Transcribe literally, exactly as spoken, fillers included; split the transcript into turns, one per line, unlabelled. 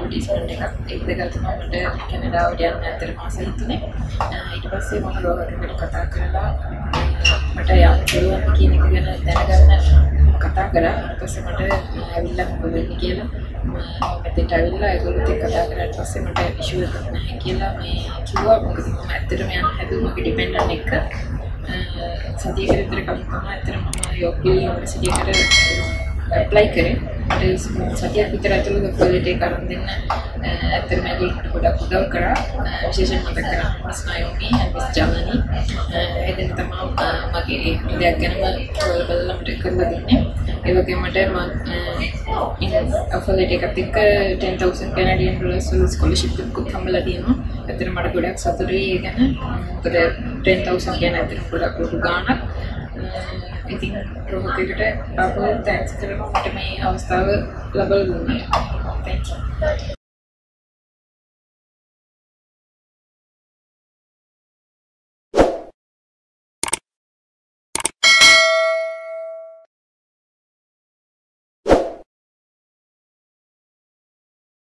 Advertisement එකක් ඒක දෙක තමයි මට කැනඩාවට යන්න ඇත්තටම ආස හිතුනේ. ඊට පස්සේ මම රෝහලකට කතා කරලා මට යන්න පුළුවන් කියන එක ගැන දැනගන්න කතා කරා. ඊට පස්සේ මට ඇවිල්ලා මොකද වෙන්නේ කියලා මම මෙතෙන්ට ඇවිල්ලා ඒගොල්ලොත් එක්ක කතා කරලා ඊට පස්සේ මට ඉෂුව එකක් නැහැ කියලා මේ කිව්වා. මොකද මම ඇත්තටම යන්න හැදුවා මගේ ඩිපෙන්ඩන්ට් එක්ක. සතියකට විතර කලින් තමයි ඇත්තටම මම යෝග්‍ය යුනිවර්සිටි එකට ඇප්ලයි කරේ. මට සතියක් විතර ඇතුළත ක්වොලිටි එක අරන් දෙන්න ඇත්තටම ඒගොල්ලෝ ගොඩක් උදව් කරා. විශේෂයෙන් මතක් කරා miss Naomi and miss Germany. එදින තමයි මගේ ඉඩයක් ගැනම බලලා මට කරලා දුන්නේ. ඒ වගේම මට මම ඉන් ඇෆිලියේට් එකත් එක්ක ten thousand Canadian dollars වල ස්කෝලර්ෂිප් එකක් හම්බලා තියෙනවා. ඇත්තටම මට ගොඩක් සතුටුයි ඒ ගැන. මොකද ten thousand කියන ඇත්තට ගොඩක් ලොකු ගාණක්. ඉතින් රෝහලකට ආපහු තැන්ක්ස් කරනවා මට මේ අවස්ථාව ලබා දුන්නාට. Thank you.